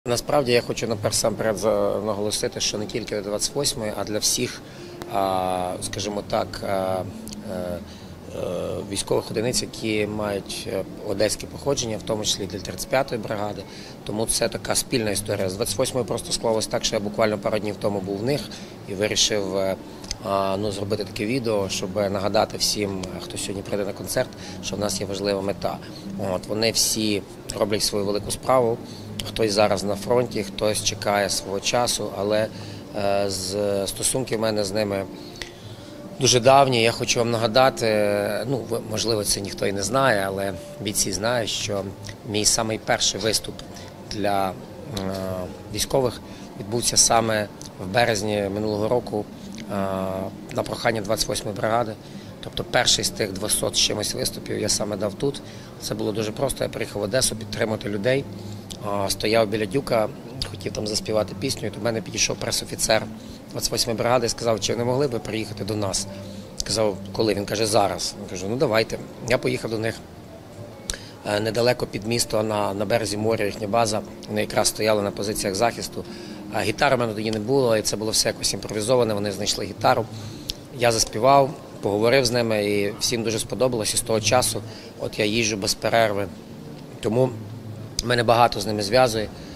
Насправді я хочу насамперед наголосити, що не тільки для 28-ї, а для всіх, скажімо так, військових одиниць, які мають одеське походження, в тому числі для 35-ї бригади. Тому це така спільна історія. З 28-ї просто склалось так, що я буквально пару днів тому був в них і вирішив зробити таке відео, щоб нагадати всім, хто сьогодні прийде на концерт, що в нас є важлива мета. Вони всі роблять свою велику справу. Хтось зараз на фронті, хтось чекає свого часу, але стосунки в мене з ними дуже давні. Я хочу вам нагадати, можливо, це ніхто і не знає, але бійці знають, що мій самий перший виступ для військових відбувся саме в березні минулого року на прохання 28-ї бригади. Тобто перший з тих 200 з чимось виступів я саме дав тут. Це було дуже просто. Я приїхав в Одесу підтримати людей. Стояв біля Дюка, хотів там заспівати пісню, і до мене підійшов пресофіцер 28-ї бригади і сказав, чи не могли б ви приїхати до нас. Сказав, коли? Він каже, зараз. Я кажу, ну давайте. Я поїхав до них недалеко під місто, на березі моря, їхня база. Вони якраз стояли на позиціях захисту. Гітари в мене тоді не було, і це було все якось імпровізоване, вони знайшли гітару. Я заспівав, поговорив з ними, і всім дуже сподобалось. І з того часу я їжджу без перерви. Тому мене багато з ними зв'язує.